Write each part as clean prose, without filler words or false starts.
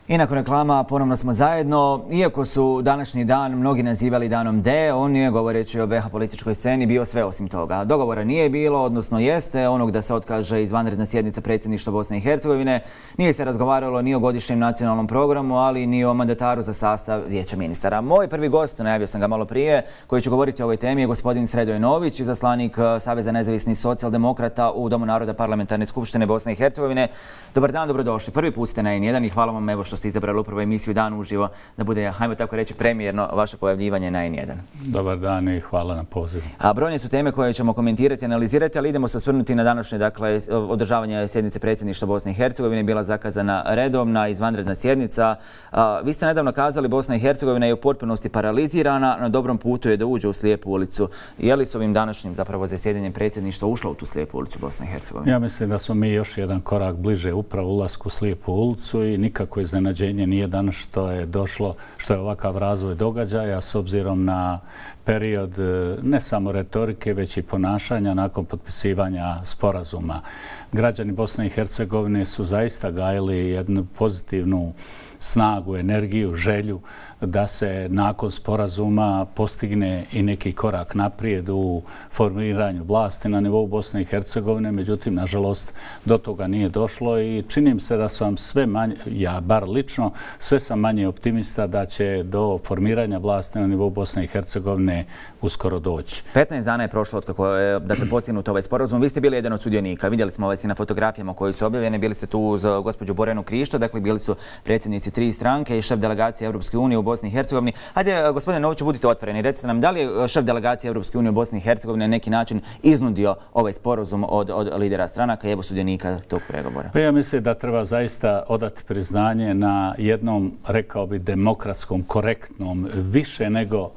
I nakon reklama ponovno smo zajedno. Iako su današnji dan mnogi nazivali danom D, on je, govoreći o BiH političkoj sceni, bio sve osim toga. Dogovora nije bilo, odnosno jeste, onog da se otkaže izvanredna sjednica predsjedništva Bosne i Hercegovine. Nije se razgovaralo ni o godišnjem nacionalnom programu, ali ni o mandataru za sastav Vijeća ministara. Moj prvi gost, najavio sam ga malo prije, koji će govoriti o ovoj temi, je gospodin Sredoje Nović, izaslanik Saveza nezavisnih socijaldemokrata u Domu naroda Parlamentarne skupštine Bosne i Hercegovine. Dobar dan, dobrodošli. Prvi put ste na N1 i hvala vam evo što ste izabrali upravo emisiju Dan uživo, da bude, hajmo tako reći, premijerno vaše pojavljivanje na N1. Dobar dan i hvala na pozivu. A brojne su teme koje ćemo komentirati i analizirati, ali idemo se osvrnuti na današnje, dakle, održavanje sjednice predsjedništva Bosne i Hercegovine. Bila zakazana redovna, izvanredna sjednica. Vi ste nedavno kazali Bosna i Hercegovina je u potpunosti paralizirana, na dobrom putu je da uđe u slijepu ulicu. Je li s ovim današnjim zapravo zasjedanjem predsjedništva ušla u tu slijepu ulicu Bosne i Hercegovine? Ja mislim da smo mi još jedan korak bliže upravo ulasku u slijepu ulicu i nikako iznenađenje nije danas što je došlo, što je ovakav razvoj događaja s obzirom na period ne samo retorike, već i ponašanja nakon potpisivanja sporazuma. Građani Bosne i Hercegovine su zaista gajili jednu pozitivnu snagu, energiju, želju da se nakon sporazuma postigne i neki korak naprijed u formiranju vlasti na nivou Bosne i Hercegovine. Međutim, nažalost, do toga nije došlo i činim se da sam sve manje, ja bar lično, sve sam manje optimista da će do formiranja vlasti na nivou Bosne i Hercegovine uskoro doći. 15 dana je prošlo od kako je postignut ovaj sporazum. Vi ste bili jedan od sudionika. Vidjeli smo vas i na fotografijama koji su objavljene. Bili ste tu uz gospođu Borjanu Krišto, dakle bili su predsjednici 3 stranke i šef delegacije Europske unije u Bosni i Hercegovini. Hajde, gospodine Noviću, budite otvoreni. Recite nam, da li je šef delegacije Europske unije u Bosni i Hercegovini na neki način iznudio ovaj sporazum od lidera stranaka i evo sudionika tog pregovora? Pa ja mislim da treba zaista odati priznanje na jednom, rekao bi, demokratskom, korektnom, više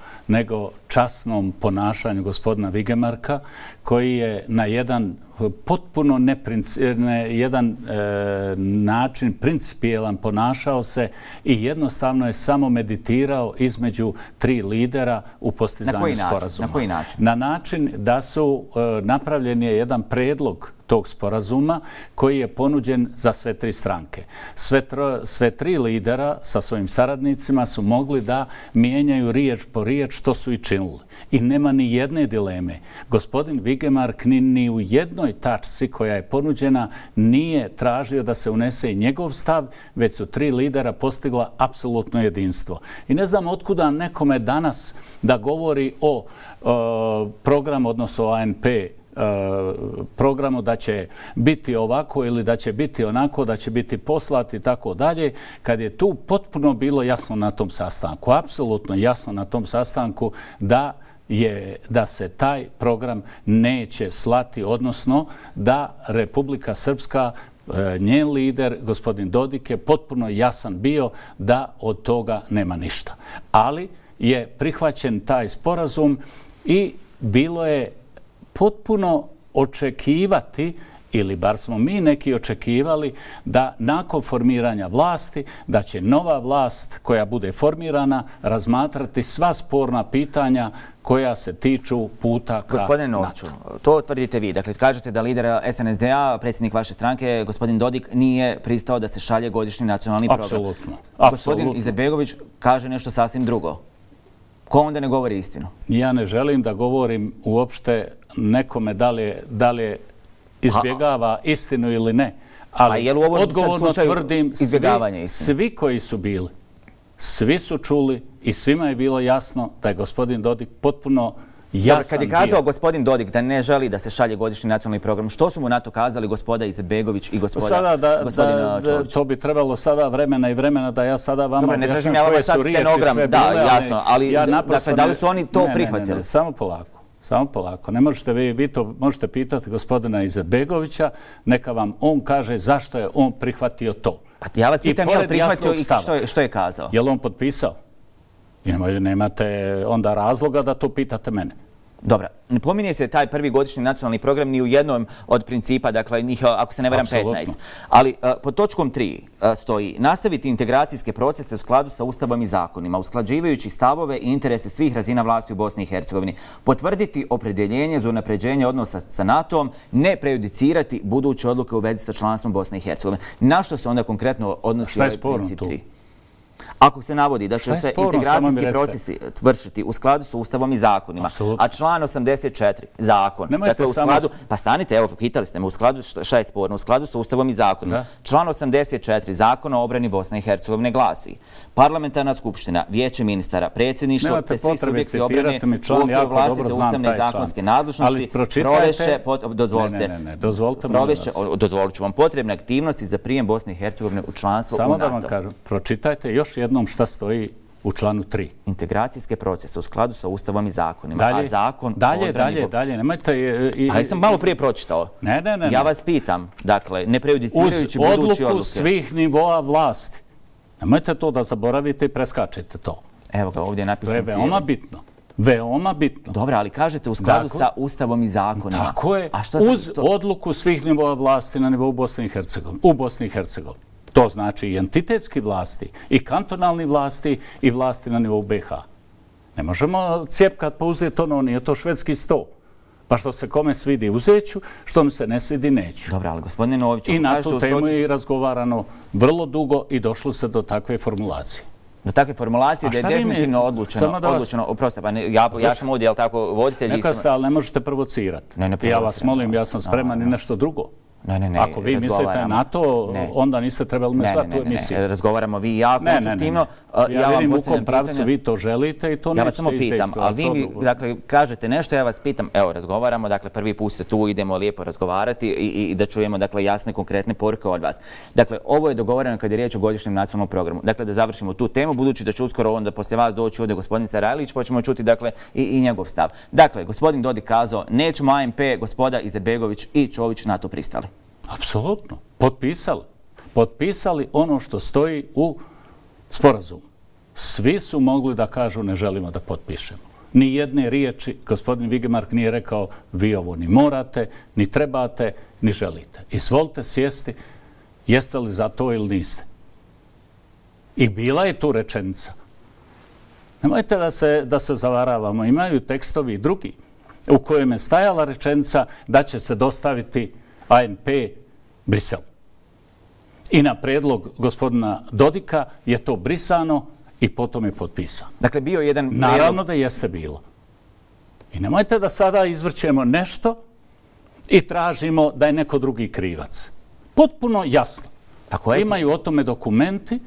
nego časnom ponašanju gospodina Vigemarka, koji je na jedan potpuno jedan način principijelan ponašao se i jednostavno je samo meditirao između 3 lidera u postizanju sporazuma. Na koji način? Na način da su napravljen je jedan predlog tog sporazuma koji je ponuđen za sve 3 stranke. Sve 3 lidera sa svojim saradnicima su mogli da mijenjaju riječ po riječ što su i činili. I nema ni jedne dileme. Gospodin Vigemark ni u jednoj tačci koja je ponuđena nije tražio da se unese i njegov stav, već su 3 lidera postigla apsolutno jedinstvo. I ne znam otkuda nekome danas da govori o programu, odnosno o ANP programu, da će biti ovako ili da će biti onako, da će biti poslati i tako dalje, kad je tu potpuno bilo jasno na tom sastanku, apsolutno jasno na tom sastanku da se taj program neće slati, odnosno da Republika Srpska, njen lider, gospodin Dodik, je potpuno jasan bio da od toga nema ništa. Ali je prihvaćen taj sporazum i bilo je potpuno očekivati, ili bar smo mi neki očekivali, da nakon formiranja vlasti, da će nova vlast koja bude formirana razmatrati sva sporna pitanja koja se tiču puta ka Gospodine Noviću, to tvrdite vi. Dakle, kažete da lider SNSD-a, predsjednik vaše stranke, gospodin Dodik, nije pristao da se šalje godišnji nacionalni program. Apsolutno. Gospodin Izetbegović kaže nešto sasvim drugo. Ko onda ne govori istinu? Ja ne želim da govorim uopšte nekome da li izbjegava istinu ili ne. Ali odgovorno tvrdim, svi koji su bili, svi su čuli i svima je bilo jasno da je gospodin Dodik potpuno jasan bio. Kad je kazao gospodin Dodik da ne želi da se šalje godišnji nacionalni program, što su mu na to kazali gospoda Izetbegović i gospodin Čović? To bi trebalo sada vremena da ja sada vama objašnjam koje su riječi sve bile. Da, jasno, ali da li su oni to prihvatili? Samo polako. Ne možete vi to možete pitati gospodina Izetbegovića, neka vam on kaže zašto je on prihvatio to. Pa ja vas pitam je li prihvatio i što je kazao? Je li on potpisao? I nemate onda razloga da to pitate mene. Dobro, ne pominje se taj prvi godišnji nacionalni program ni u jednom od principa, dakle njih, ako se ne varam, 15. Ali pod točkom 3 stoji nastaviti integracijske procese u skladu sa Ustavom i zakonima, usklađivajući stavove i interese svih razina vlasti u Bosni i Hercegovini, potvrditi opredjeljenje za unapređenje odnosa sa NATO-om, ne prejudicirati buduće odluke u vezi sa članstvom Bosne i Hercegovine. Na što se onda konkretno odnosi ovaj princip 3? Ako se navodi da će se integracijski procesi vršiti u skladu s Ustavom i zakonima, a član 84 zakon, dakle u skladu, pa stanite, evo, pitali ste me, u skladu, šta je sporno, u skladu s Ustavom i zakonima, član 84 zakona o obrani Bosne i Hercegovine glasi: Parlamentarna skupština, vijeće ministara, predsjedništvo te svi subjekti obrane u okviru vlastite ustavne i zakonske nadležnosti provešće, dozvolit ću vam, potrebne aktivnosti za prijem Bosne i Hercegovine u članstvo u NATO. Samo da vam kažem, pročitajte još jednom šta stoji u članu 3. Integracijske procese u skladu sa Ustavom i zakonima. A zakon... Dalje, nemojte... Ali sam malo prije pročitao. Ne. Ja vas pitam, dakle, ne prejudicirajući budući odluke. Uz odluku svih nivoa vlasti. Nemojte to da zaboravite i preskačete to. Evo ga, ovdje je napisan cijeli. To je veoma bitno. Veoma bitno. Dobro, ali kažete u skladu sa Ustavom i zakonima. Tako je, uz odluku svih nivoa vlasti na nivou Bosne i Hercegovine. U Bosni i Hercegovini. To znači i entitetski vlasti, i kantonalni vlasti, i vlasti na nivou BiH. Ne možemo cijepkat pa uzeti ono, nije to švedski sto. Pa što se kome svidi uzeću, što mi se ne svidi neću. Dobro, ali gospodine Nović... I na tu temu je razgovarano vrlo dugo i došlo se do takve formulacije. Do takve formulacije da je definitivno odlučeno, oprosti, pa ja sam ovdje, jel tako, voditelj... Neka ste, ali ne možete provocirati. Ja vas molim, ja sam spreman i nešto drugo. Ne, ako vi mislite na to, onda niste trebali me zvati u emisiju. Ne, razgovaramo vi i ja konstruktivno. Ja vidim u kom pravcu vi to želite i to nećete izdejstvati. Ja vas samo pitam, ali vi mi, dakle, kažete nešto, ja vas pitam, evo, razgovaramo, dakle, prvi put se tu, idemo lijepo razgovarati i da čujemo, dakle, jasne, konkretne poruke od vas. Dakle, ovo je dogovoreno kad je riječ o godišnjem nacionalnom programu. Dakle, da završimo tu temu, budući da će uskoro onda poslije vas doći ovdje gospodin Sarajlić, pa ćemo čuti, dakle, i njegov stav. Dakle, gospodin Dodik kazao, nećemo ANP, gospoda Izetbegović i Čović na to pristali. Apsolutno. Potpisali ono što stoji u sporazumu. Svi su mogli da kažu ne želimo da potpišemo. Ni jedne riječi gospodin Vigemark nije rekao vi ovo ni morate, ni trebate, ni želite. Izvolite sjesti, jeste li za to ili niste. I bila je tu rečenica. Nemojte da se zavaravamo. Imaju tekstovi drugi u kojem je stajala rečenica da će se dostaviti ANP Brisel. I na predlog gospodina Dodika je to brisano i potom je potpisano. Dakle, bio jedan... Naravno da jeste bilo. I nemojte da sada izvrćemo nešto i tražimo da je neko drugi krivac. Potpuno jasno. Imaju o tome dokumenti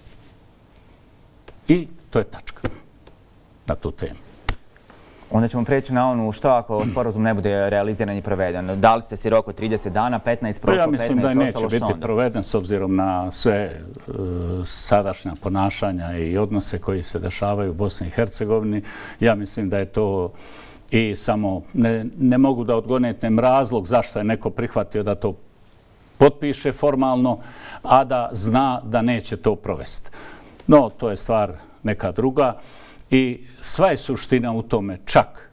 i to je tačka na tu temu. Onda ćemo preći na ono što ako sporazum ne bude realiziran i proveden. Dali ste si rok od 30 dana, 15 prošlo, 15 ostalo, što onda? Ja mislim da neće biti proveden s obzirom na sve sadašnja ponašanja i odnose koji se dešavaju u Bosni i Hercegovini. Ja mislim da je to i samo ne mogu da odgonetem razlog zašto je neko prihvatio da to potpiše formalno, a da zna da neće to provesti. No, to je stvar neka druga. I sva je suština u tome, čak,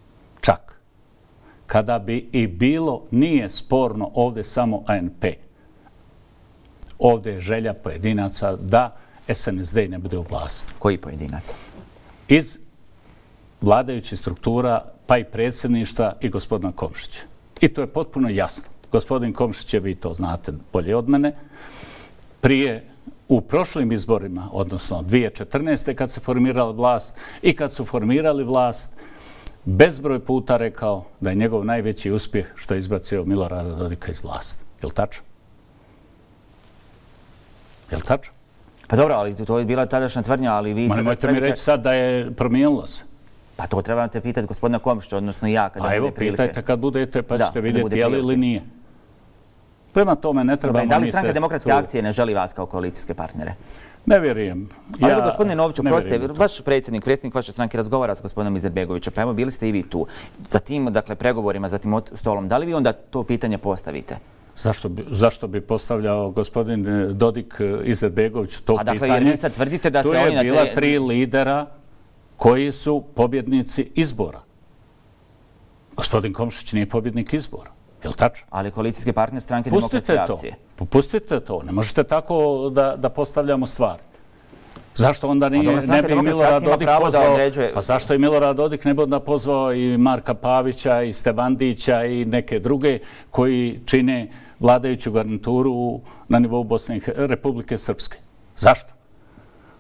kada bi i bilo, nije sporno ovdje samo ANP. Ovdje je želja pojedinaca da SNSD ne bude u vlasti. Koji pojedinaca? Iz vladajućih struktura, pa i predsjedništva i gospodina Komšića. I to je potpuno jasno. Gospodin Komšić je, vi to znate bolje od mene, prije u prošlim izborima, odnosno 2014. kad se formirala vlast i kad su formirali vlast, bezbroj puta rekao da je njegov najveći uspjeh što je izbacio Milorada Dodika iz vlasti. Je li tačno? Je li tačno? Pa dobro, ali to je bila tadašnja tvrdnja, ali vi... Nemojte mi reći sad da je promijenilo se. Pa to trebate pitati gospodina Komšića, odnosno ja. Pa evo, pitajte kad budete pa ćete vidjeti je li ili nije. Prema tome ne trebamo... Da li stranka Demokratske akcije ne želi vas kao koalicijske partnere? Ne vjerujem. Ali gospodine Noviću, prostite, vaš predsjednik vaše stranke razgovara s gospodinom Izetbegovićem, pa evo bili ste i vi tu. Za tim, dakle, pregovorima, za tim stolom, da li vi onda to pitanje postavite? Zašto bi postavljao gospodin Dodik Izetbegović to pitanje? Dakle, jer vi sad tvrdite da se oni... Tu je bila 3 lidera koji su pobjednici izbora. Gospodin Komšić nije pobjednik izbora. Je li tačno? Ali koalicijski partner stranke Demokratske akcije. Pustite to. Ne možete tako da postavljamo stvari. Zašto onda ne bi Milorad Dodik pozvao... Pa zašto je Milorad Dodik ne bi onda pozvao i Marka Pavića, i Stevandića i neke druge koji čine vladajuću garnituru na nivou Republike Srpske? Zašto?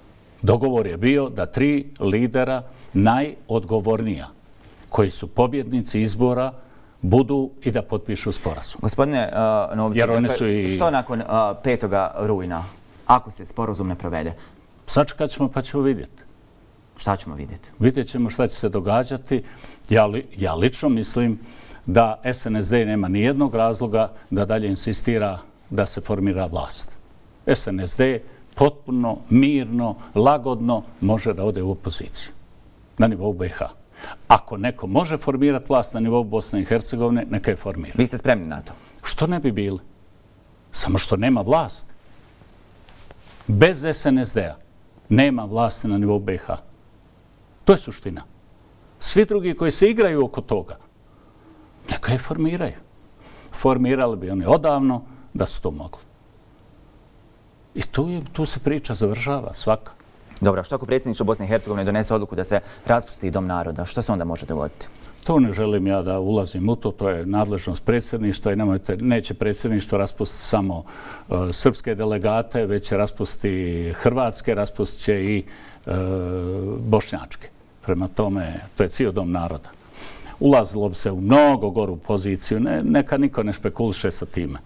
Dogovor je bio da 3 lidera najodgovornija, koji su pobjednici izbora, budu i da potpišu sporazum. Gospodine Noviću, što nakon 5. rujna, ako se sporazum ne provede? Sačekat ćemo pa ćemo vidjeti. Šta ćemo vidjeti? Vidjet ćemo šta će se događati. Ja lično mislim da SNSD nema nijednog razloga da dalje insistira da se formira vlast. SNSD potpuno, mirno, lagodno može da ode u opoziciju na nivou BiH. Ako neko može formirati vlast na nivou Bosne i Hercegovine, neka je formira. Vi ste spremni na to? Što ne bi bili? Samo što nema vlast. Bez SNSD-a nema vlasti na nivou BiH. To je suština. Svi drugi koji se igraju oko toga, neka je formiraju. Formirali bi oni odavno da su to mogli. I tu se priča završava svaka. Dobro, što ako predsjedništvo Bosne i Hercegovine donese odluku da se raspusti Dom naroda? Što se onda može dogoditi? To ne želim ja da ulazim u to. To je nadležnost predsjedništva i neće predsjedništvo raspustiti samo srpske delegate, već će raspustiti hrvatske, raspustit će i bošnjačke. Prema tome, to je cijel Dom naroda. Ulazilo bi se u mnogo goru poziciju. Neka niko ne špekuliše sa time.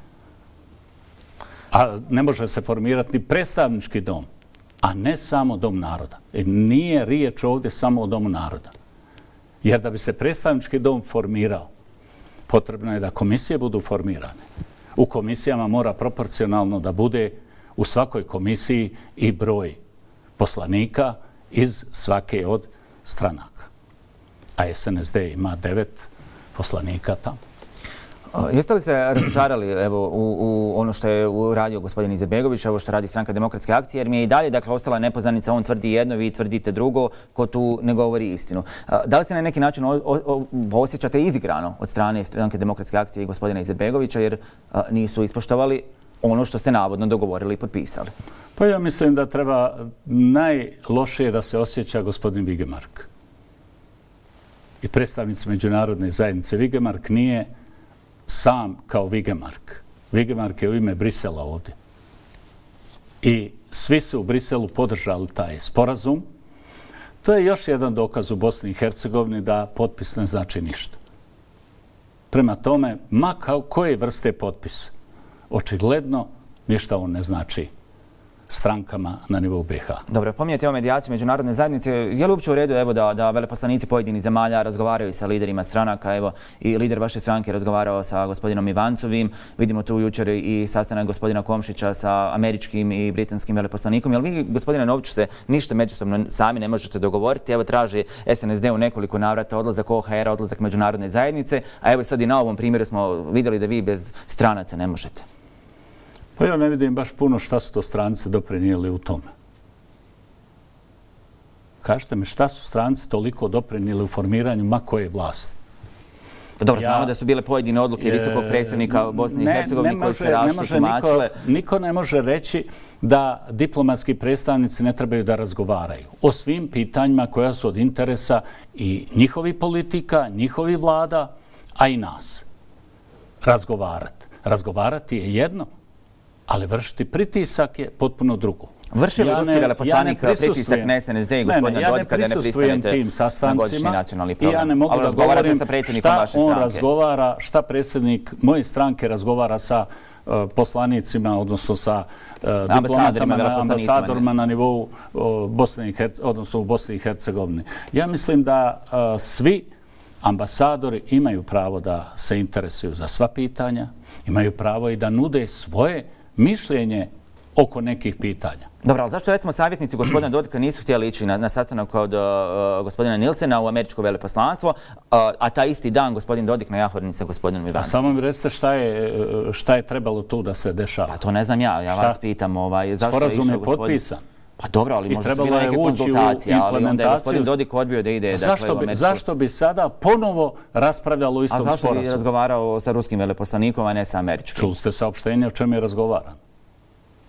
A ne može se formirati ni predstavnički dom, a ne samo Dom naroda. I nije riječ ovdje samo o Domu naroda. Jer da bi se predstavnički dom formirao, potrebno je da komisije budu formirane. U komisijama mora proporcionalno da bude u svakoj komisiji i broj poslanika iz svake od stranaka. A SNSD ima 9 poslanika tamo. Jeste li se razočarali u ono što je uradio gospodin Izetbegović, ovo što radi Stranka demokratske akcije, jer mi je i dalje ostala nepoznanica, on tvrdi jedno, vi tvrdite drugo, ko tu ne govori istinu. Da li se na neki način osjećate izigrano od strane Stranke demokratske akcije i gospodina Izetbegovića, jer nisu ispoštovali ono što ste navodno dogovorili i potpisali? Pa ja mislim da treba najlošije da se osjeća gospodin Vigemark. I predstavnici međunarodne zajednice. Vigemark nije sam kao Vigemark. Vigemark je u ime Brisela ovdje. I svi su u Briselu podržali taj sporazum. To je još jedan dokaz u Bosni i Hercegovini da potpis ne znači ništa. Prema tome, ma koje vrste potpis, očigledno ništa on ne znači strankama na nivou BiH. Dobro, pominjete o medijaciji međunarodne zajednice. Je li uopće u redu da veleposlanici pojedinih zemalja razgovaraju sa liderima stranaka? Evo, i lider vaše stranke razgovarao sa gospodinom Ivancovim. Vidimo tu jučer i sastanak gospodina Komšića sa američkim i britanskim veleposlanikom. Jel vi, gospodine Noviću, se ništa međusobno sami ne možete dogovoriti? Evo, traži SNSD u nekoliko navrata odlazak OHR-a, odlazak međunarodne zajednice. A evo sad i na ovom primjeru smo vidjeli da vi bez stranaca ne možete. Pa ja ne vidim baš puno šta su to stranci doprinijeli u tome. Kažete mi šta su stranci toliko doprinijeli u formiranju ma koje vlasti? Dobro, znamo da su bile pojedine odluke visokog predstavnika Bosne i Hercegovine koji se različito tumačile. Niko ne može reći da diplomatski predstavnici ne trebaju da razgovaraju o svim pitanjima koja su od interesa i njihovih politika, njihovih vlada, a i nas. Razgovarati je jedno, ali vršiti pritisak je potpuno drugo. Vrši li ruski veleposlanik pritisak na SNSD i gospodina Dodika da ne pristanete na godišnji nacionalni program? I ja ne mogu da govorim šta on razgovara, šta predsjednik moje stranke razgovara sa poslanicima, odnosno sa diplomatama, ambasadorima na nivou Bosne i Hercegovine, odnosno u Bosni i Hercegovini. Ja mislim da svi ambasadori imaju pravo da se interesuju za sva pitanja, imaju pravo i da nude svoje mišljenje oko nekih pitanja. Dobro, ali zašto recimo savjetnici gospodina Dodika nisu htjeli ići na sastanak kod gospodina Nilsena u američko veleposlanstvo, a taj isti dan gospodin Dodik na jahorni sa gospodinom Ivancom? A samo mi recite šta je trebalo tu da se dešava? Pa to ne znam ja vas pitam. Sporazum je potpisan. Pa dobro, ali možda su bile neke konzultacije, ali onda je gospodin Dodik odbio da ide u američku. Zašto bi sada ponovo raspravljalo o istom sporazumu? A zašto bi razgovarao sa ruskim veleposlanikom, a ne sa američkim? Čuli ste saopštenje o čemu je razgovaran?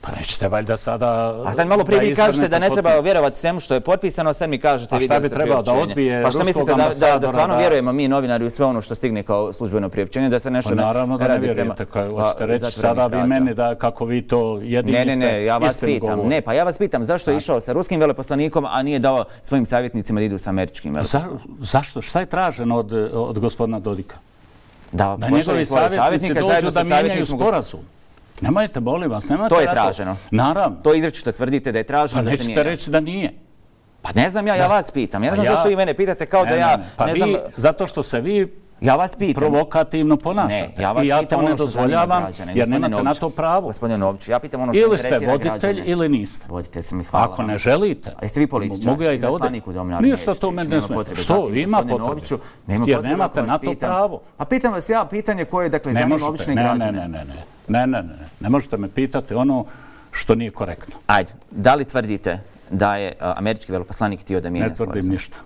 Pa nećete valjda sada... A sad malo prije vi kažete da ne treba vjerovati svemu što je potpisano, a sad mi kažete... A šta bi trebao da odbije ruskog ambasadora? Da stvarno vjerujemo mi novinari u sve ono što stigne kao službeno priopćenje, da se nešto ne radi... Naravno da ne vjerujete. Hoćete reći sada vi meni da kako vi to jedini ste istinu govorili. Ne, pa ja vas pitam zašto je išao sa ruskim veleposlanikom, a nije dao svojim savjetnicima da idu sa američkim veleposlanikom? Zašto? Šta je traženo od gospodina Dodika? Da njegovi savjetnici dođu da mijenjaju sporazum. Nemojte, molim vas, nemojte... To je traženo. Naravno. To izričito tvrdite da je traženo da se mijenja. Pa nećete reći da nije. Pa ne znam ja vas pitam. Ja ne znam zašto vi mene pitate kao da ja... Pa vi, zato što se vi ja vas pitam. Provokativno ponašate. I ja to ne dozvoljavam jer nemate na to pravo. Gospodine Noviću, ja pitam ono što ili ste voditelj ili niste. Voditelj sam i hvala. Ako ne želite, a jeste vi političar? Mogu ja i da odem. Ništa to meni ne smeta. Što? Ima potrebe. Jer nemate na to pravo. A pitam vas ja pitanje koje, dakle, zanima obične građane. Ne možete me pitati ono što nije korektno. Ajde, da li tvrdite da je američki veleposlanik htio da mijenja sporazum? Ne tvrdim ništa.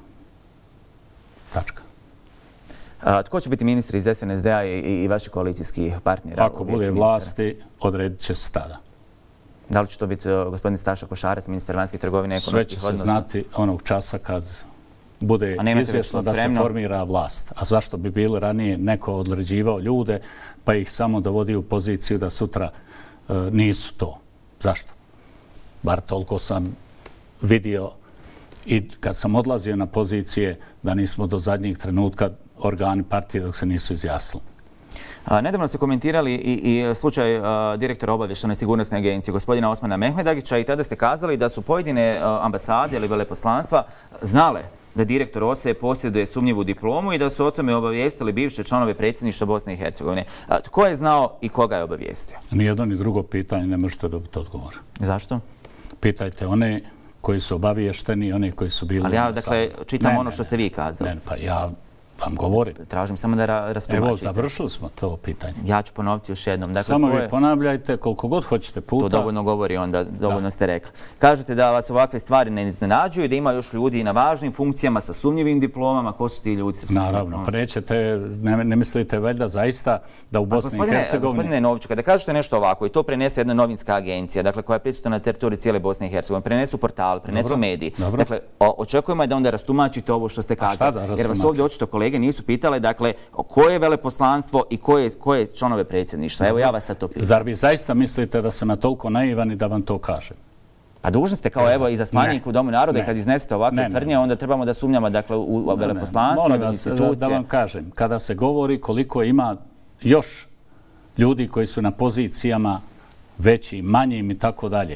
Tačka. Tko će biti ministri iz SNSD-a i vaši koalicijski partneri? Ako bude vlasti, odredit će se tada. Da li će to biti gospodin Staša Košarac, ministar vanjskih trgovine i ekonomskih odnosa? Sve će se znati onog časa kad bude izvjesno da se formira vlast. A zašto bi bili ranije neko određivao ljude pa ih samo dovodi u poziciju da sutra nisu to? Zašto? Bar toliko sam vidio i kad sam odlazio na pozicije da nismo do zadnjih trenutka organi partije dok se nisu izjasnili. Nedavno ste komentirali i slučaj direktora obavještajne sigurnosne agencije, gospodina Osmana Mehmedagića, i tada ste kazali da su pojedine ambasade ili veleposlanstva znale da direktor OSE posjeduje sumnjivu diplomu i da su o tome obavijestili bivše članove predsjedništva Bosne i Hercegovine. Tko je znao i koga je obavijestio? Nijedno ni drugo pitanje ne možete dobiti odgovor. Zašto? Pitajte one koji su obaviješteni i one koji su bili... Ali ja, dakle, čitam ono što ste vi kazali. Pa ja vam govorim. Tražim samo da rastumačite. Evo, završili smo to pitanje. Ja ću ponoviti još jednom. Dakle, samo vi ponavljajte koliko god hoćete puta. To dovoljno govori onda, dovoljno ste rekli. Kažete da vas ovakve stvari ne iznenađuju, da ima još ljudi na važnim funkcijama sa sumnjivim diplomama. Ko su ti ljudi sa sumnjivim diplomama? Naravno, pa nećete, ne mislite valjda zaista da u Bosni i Hercegovini... Gospodine Noviću, kada kažete nešto ovako i to prenese jedna novinska agencija, dakle, koja je prisutna na teritoriji cijele Bosne i Hercegovine, prenesu portal, prenesu mediji. Dakle, očekujemo da onda rastumačite ovo što ste kazali. Jer vas ovdje očito kolege nisu pitale, dakle, koje je veleposlanstvo i koje članove predsjedništva. Evo, ja vas sad to pitam. Zar vi zaista mislite da sam na toliko naivan i da vam to kažem? A dužni ste kao evo i zaslanik u Domu naroda i kad iznesete ovakve tvrdnje, onda trebamo da sumnjamo, dakle, u veleposlanstvo, u institucije. Molim vas da vam kažem, kada se govori koliko ima još ljudi koji su na pozicijama većim, manjim i tako dalje,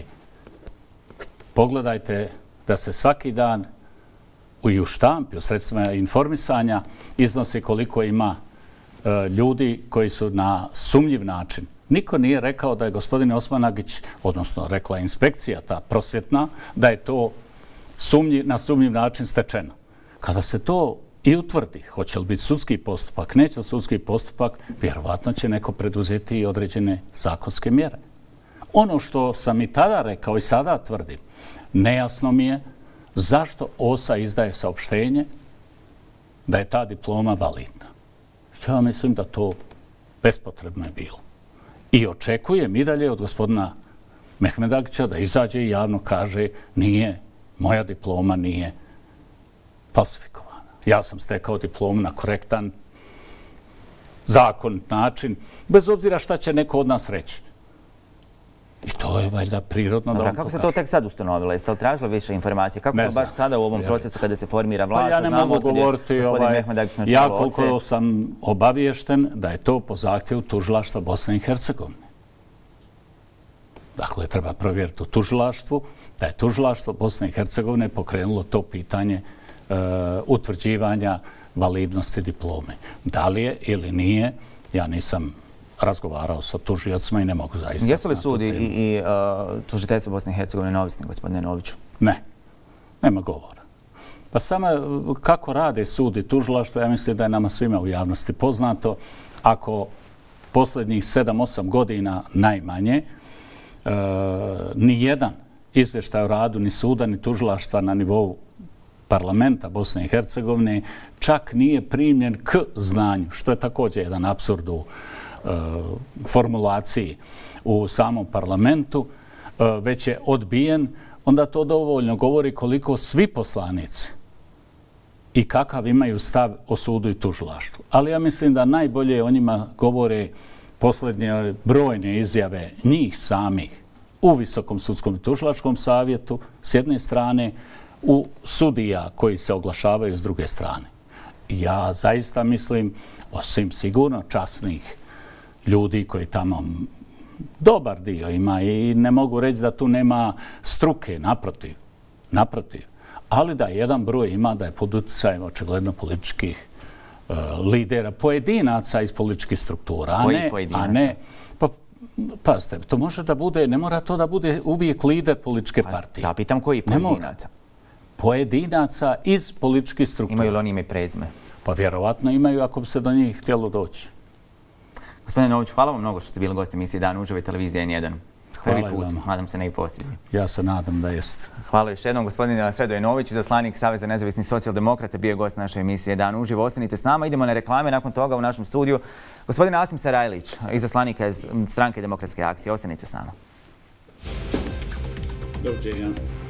pogledajte da se svaki dan i u štampi, u sredstvima informisanja, iznosi koliko ima ljudi koji su na sumnjiv način. Niko nije rekao da je gospodin Osmanagić, odnosno rekla inspekcija, ta prosvjetna, da je to na sumnjiv način stečeno. Kada se to i utvrdi, hoće li biti sudski postupak, neće li sudski postupak, vjerovatno će neko preduzeti i određene zakonske mjere. Ono što sam i tada rekao i sada tvrdim, nejasno mi je zašto OSA izdaje saopštenje da je ta diploma validna. Ja mislim da to bespotrebno je bilo. I očekujem i dalje od gospodina Mehmedagića da izađe i javno kaže nije, moja diploma nije falsifikovana. Ja sam stekao diplomu na korektan, zakonit način, bez obzira šta će neko od nas reći. I to je valjda prirodno da vam pokaže. Kako se to tek sad ustanovilo? Jeste li tražili više informacije? Kako to baš sada u ovom procesu kada se formira vlast? Ja ne mogu govoriti, ja koliko sam obaviješten da je to po zahtjevu tužilaštva Bosne i Hercegovine. Dakle, treba provjeriti u tužilaštvu da je tužilaštvo Bosne i Hercegovine pokrenulo to pitanje utvrđivanja validnosti diplome. Da li je ili nije, ja nisam razgovarao sa tužiocima i ne mogu zaista... Jesu li sudi i tužiteljstvo Bosne i Hercegovine neovisni, gospodine Noviću? Ne, nema govora. Pa samo kako rade sud i tužilaštvo, ja mislim da je nama svima u javnosti poznato. Ako posljednjih 7-8 godina najmanje, ni jedan izvještaj o radu ni suda ni tužilaštva na nivou parlamenta Bosne i Hercegovine čak nije primljen k znanju, što je također jedan apsurd u formulaciji u samom parlamentu, već je odbijen, onda to dovoljno govori koliko svi poslanici i kakav imaju stav o sudu i tužilaštvu. Ali ja mislim da najbolje o njima govore posljednje brojne izjave njih samih u Visokom sudskom i tužilačkom savjetu s jedne strane, u sudija koji se oglašavaju s druge strane. Ja zaista mislim, osim sigurno časnih ljudi koji tamo dobar dio ima i ne mogu reći da tu nema struke, naprotiv. Ali da jedan broj ima da je pod utjecajem očigledno političkih lidera, pojedinaca iz političkih struktura, a ne pazite, to može da bude, ne mora to da bude uvijek lider političke partije. Ja pitam koji pojedinaca? Pojedinaca iz političkih struktura. Imaju li oni ime i prezime? Pa vjerovatno imaju ako bi se do njih htjelo doći. Gospodine Nović, hvala vam mnogo što ste bili gost emisije Dan uživo i televizije N1. Prvi put, nadam se ne i posljednji. Ja se nadam da jest. Hvala još jednom. Gospodin Sredoje Nović, izaslanik Saveza nezavisnih socijaldemokrata, bio je gost naše emisije Dan uživo. Ostanite s nama, idemo na reklame. Nakon toga u našem studiju gospodin Asim Sarajlić, izaslanika iz Stranke demokratske akcije. Ostanite s nama. Doviđenja.